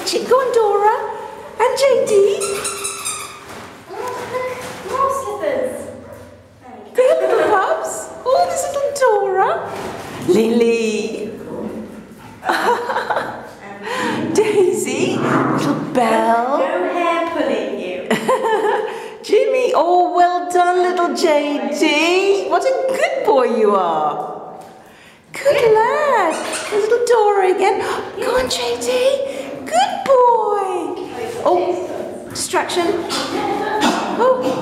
catch it. Go on, Dora. And JD. More slippers. There, little pups. Oh, there's little Dora. Lily. Daisy. Little Belle. No hair pulling you. Jimmy. Oh, well done, little JD. What a good boy you are. Good lad. There's little Dora again. Go on, JD. Good boy. Oh, distraction. Oh.